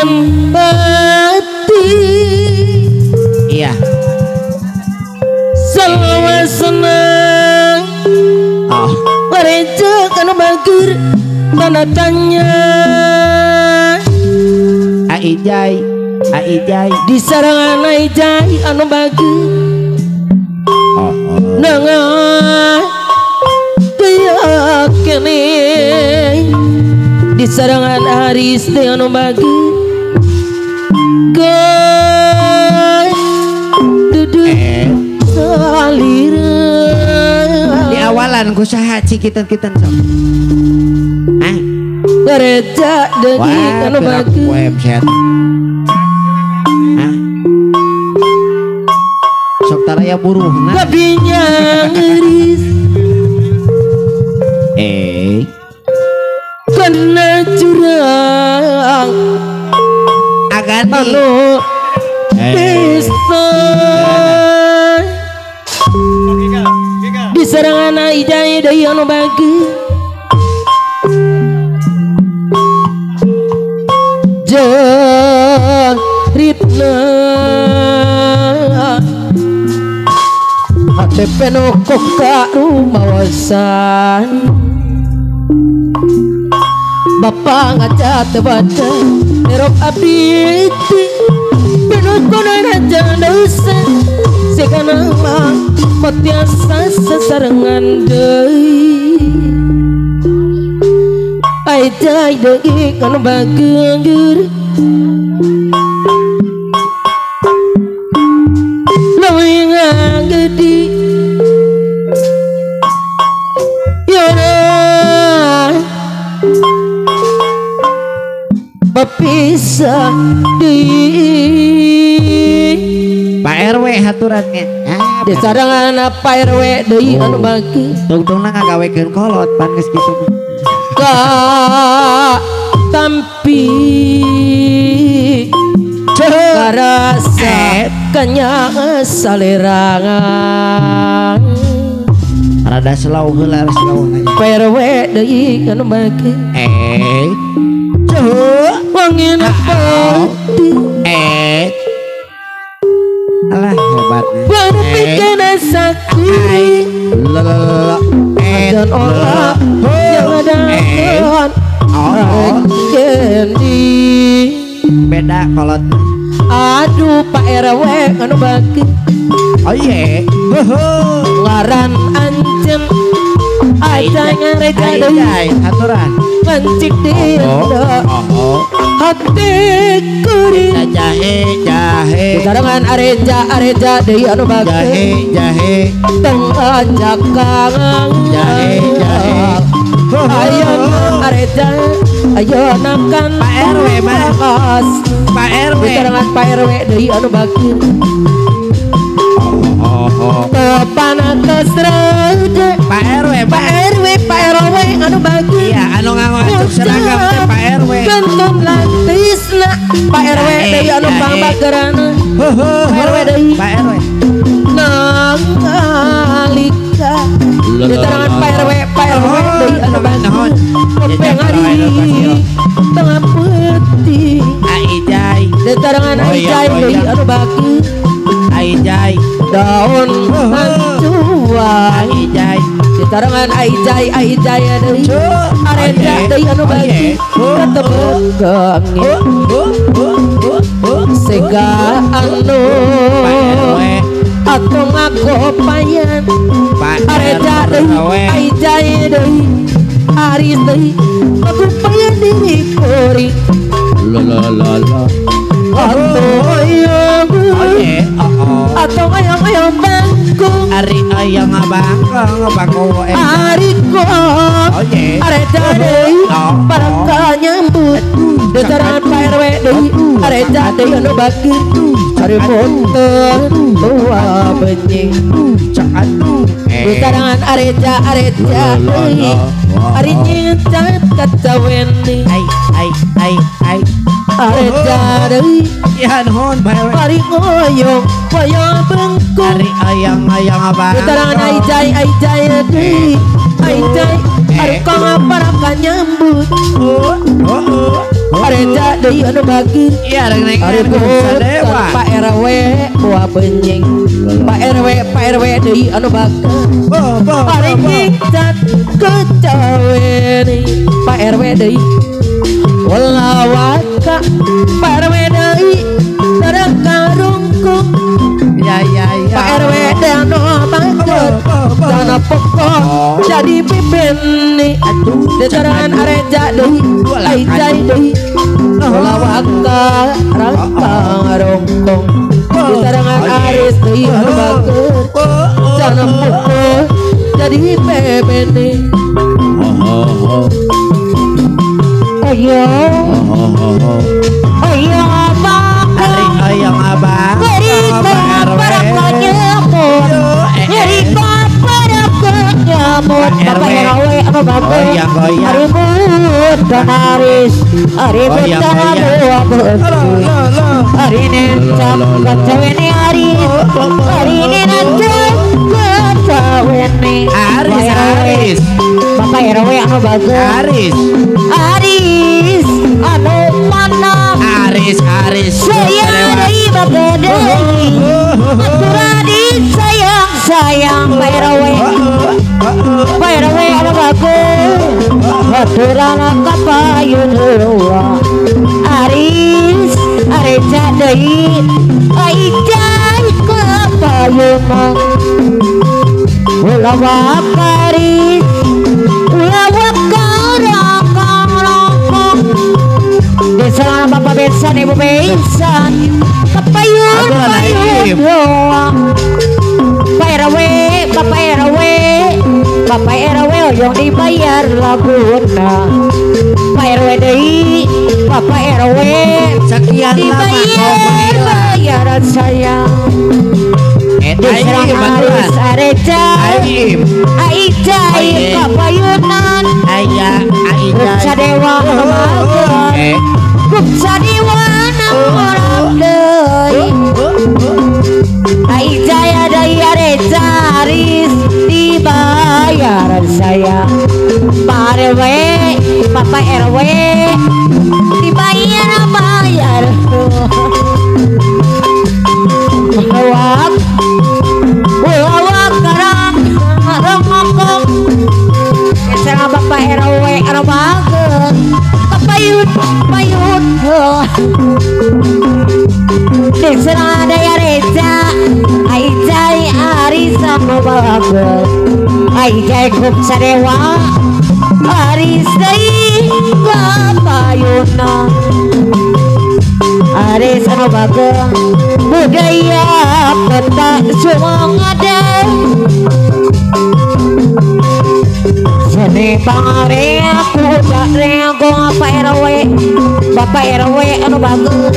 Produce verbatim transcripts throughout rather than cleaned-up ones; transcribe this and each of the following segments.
sempati iya selalu senang oh Reja kan bagir tanda tanya Aijai Aijai di sarangan Aijai anu bagi oh oh nengah kaya kene di sarangan Aris teh anu bagi gay duduk eh salira di awalan ku saha cikitan-kitan sok ah Reja degi anu bagi website ah sok taraya buruhna babinya ngeris eh kena curang agani anu bisa di serangan Aijai deui anu bagi jeung ritna hate penuh koka rumawasan Bapak ngaca tebaca erop abdi penuh konana jangan dosa sekana mah matiasa sesarengan deui Aijai deui kana bageur leuwih ngagedi yona bapisah deui Pak R W haturannya ah di sarangan Pak R W deui anu bagi tungtungna ngagawekeun kolot pan geus kitu ka tampi karasa kanya salerangan rada slow heula slow aja P R W deui anu bagi eh ceuh wangi pati eh alah hebatnya wana pikirna sakit lelelele eh dan olah yang ada kan oh kendi beda kolot aduh Pak R W anu bagi oh iya ngaran ancem adanya reka deui haturan ngancik dinda oh hati kuring jahe jahe sarangan areja areja deui anu jahe bagi jahe teng ajakang jahe jahe ayo areja ayo nakan Pak R W mah mas Pak R W sarangan Pak R W deui anu bagi oh oh kepana kesrede Pak R W Pak R W Pak R W anu bagi iya anu nganggo seragam teh Pak R W gentong lantisna Pak R W deui anu pangbageurana Pak R W deui Pak R W nang alika ditarangan Pak R W Pak R W deui anu bagi pengari tengah putih Aijai ditarangan Aijai deui anu bagi Aijai daun hancuan Aijai ditarangan Aijai Aijai deui areja deui anu bagi ketebegangi sega anu atuh ngagopayan areja deui Aijai deui Aris deui ngagopayan diri kori la la la la atuh ayam atau ayam ayam bangkung Ari ayang ngabangkong ngabangkong eh Ari kok oye areja deui barangka nyambut dataran Pak R W deui areja deui anu bagi cari punten tua benjing cakan dataran areja areja deui ari nyecat kacaweni ai ai ai ai areja deui ya nuhun bae ari ngoyong koyong bengkung Ari ayang ayang abang dataran Aijai Aijai deui Aijai Aduh kang parakan nyambut Oh, oh, oh. Areja deui anu bagir Iya, reng Ari bisa punten dewa. Pak R W buah benjing Pak R W Pak R W deui anu bagir Bo, bo, Ari bo, bo. ngicet kecaweni Pak R W deui Walawaka Pak R W deui Darang karungkung Ya, ya, ya. Pak R W teh anu bangkit Dana pokok jadi pimpin nih Desaran areja deui Aijai deui Walawaka rantang rongkong Desarangan aris deui anu bager Dana pokok jadi pimpin nih Ayo Ayo abang Ari ayang abang. Berikan pada penyemut Berikan pada penyemut Bapak R W apa bapak Goyang, goyang. Harimut dan Aris Harimut Goyang, dan goyang. dua Lo, betul lo, lo. Hari ini cap kacawini Aris Hari ini nancap kacawini Aris, Aris. Bapak R W anu bagus Aris. Aris anu mana Aris, Aris. saya dari Bagedei Maturadi sayang sayang Pak R W Pak R W anu bagus Maturana kapayun heula Aris Areja deui Aijai kapayun Ulah Aris Ulah wakarang Desa Bapak Besan Ibu Besan Kapayun Aduh, payun Naim. doang Pak R W Bapak R W Bapak R W yang dibayar laguna Pak R W deui Bapak R W Sekian lama kau dibayar mengira. bayaran saya Eh, Diserang Aim, Aris bantuan. Areja Aim. Aijai Aim. kapayunan Ayah, Aijai. Sadewa amaga Eh. Sadewa orang deui Aijaya dari Areja Aris dibayaran saya Pak R W Bapak R W dibayar bayar Wak Wak karang rongokong Kesana Bapak R W anu bageus kapayun payun Desana daya reja Aijai Aris anu bageus Aijai kup sadewa Aris deui kapayunna Aris anu bageus budaya kota Sumangada Seni pangare aku gak rego Bapak R W Bapak R W anu bagus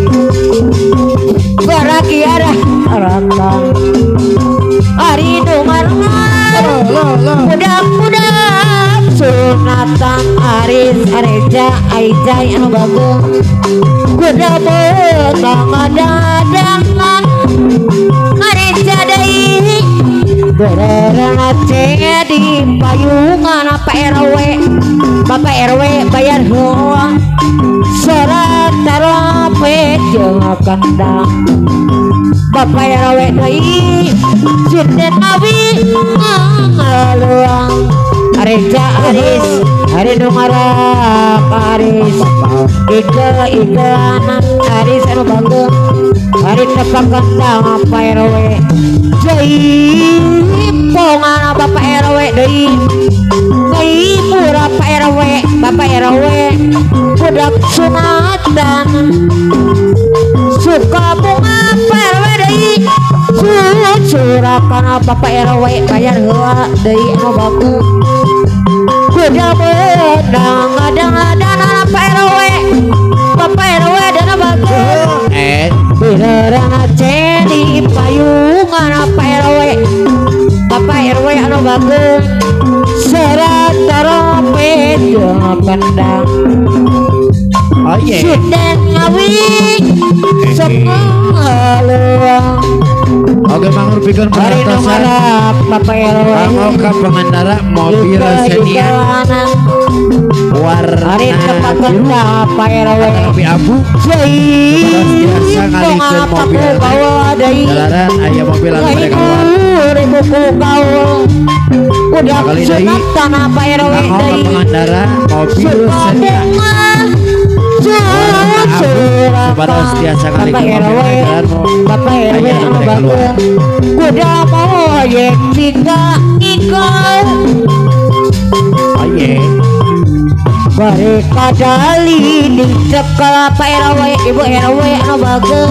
Baraki ada rantang Ari Dumarngan Budak-budak sunatan Aris Areja Aijai anu bagus Kuda betang ada dengan Areja deui Bererang Aceh di payungan Pak R W Bapak R W bayar heula Sorak taropet jeung kandang Bapak R W deui Sinden abi ngaluang Areja Aris Hari Dungarak Aris Ika Ika anak Aris anu bangga Hari tepak kandang Pak R W Jaipongan Bapak R W deui Ngaipura Pak R W Bapak R W budak sunatan suka bunga Pak R W deui curahkan Bapak R W bayar heula deui anu bagus kuda beunang ngadang-ngadang Pak R W Bapak R W dana bagus Eh, Bererang Aceh di payungan Pak R W Bapak R W anu bagus serat taropet jeung kendang oh iya. Sinden ngawi sok ngaluang Oke, mangur nepikeun hari nu peratosan ngarap Bapak R W kanggo ka pengendara mobil sedan warna hari tepat biru Bapak R W tapi abu Jai biasa ngalikeun mobil jalanan aya mobil anu pada keluar ribu ku kaul udah Kali deui, sunat tanah Pak R W kanggo ka deui pengendara mobil sedan Sebatas tiasa kali Bapak R W Bapak R W Aya nu anu pada keluar. bageung kuda moyek tiga ikal aye bari kadali di cekel Pak R W Ibu R W anu bageung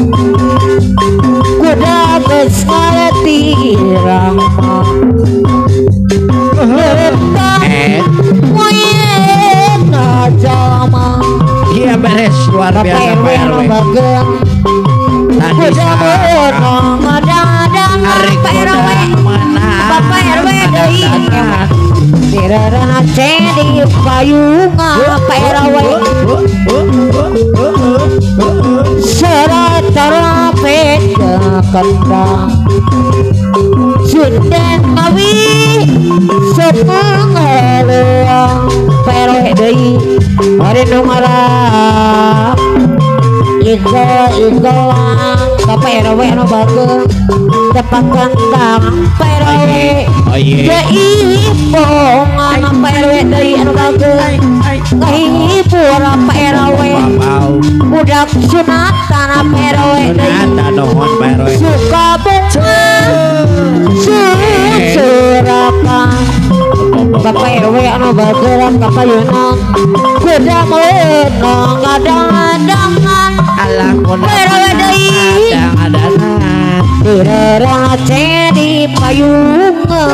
kuda geus ngaleti irama eh moyek na jalma iya beres luar Bapak biasa R W Pak R anu W bageung tadi kuda saat menang ngadadang Ari Pak R W mana Bapak R W deui dirarana cedi payunga Pak R W serat terapet kendang sunden ngawi sepung haluang Pak R W deui hari nu ngarap Iga igelang Bapak R W anu bageung tepat kendang Pak R W oh iya jaipongan Pak R W deui anu bageung ngahibur Pak R W wow budak sunatan Pak R W deui ada dohon Pak R W suka bunga surakan Bapak R W anu bageung kapayunang kuda meunang ngadang-ngadangan alah kuda Pak R W deui adang-adangan dirarana cedi payunga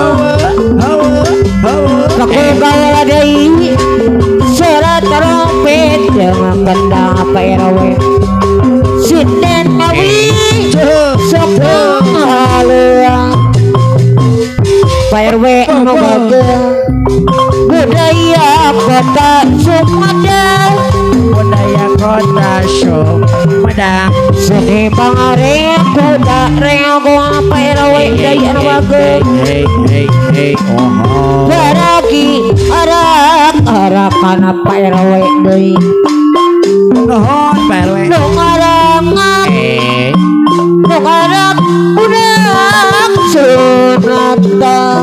kakugal deui serat trompet jeung kendang Pak R W sinden ngawi sepung haluang Pak R W anu bageung budaya kota Sumedang budaya kota Sumedang seni pangarep kuda rego Pak R W deui anu bageung hey hey hey oh baraki arak-arakan Pak R W deui dohon Pak R W nu ngarangan eh nu ngarak budak sunatan